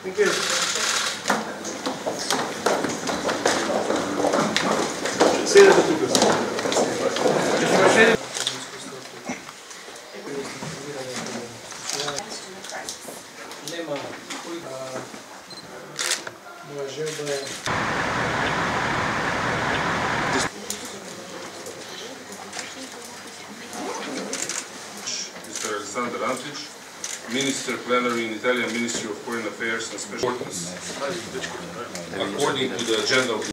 Thank you. Седете тук. Нема. Моя желба е... Mr. Alexander Antić, Minister Plenary in Italian Ministry of Foreign Affairs and Special Importance. According to the agenda of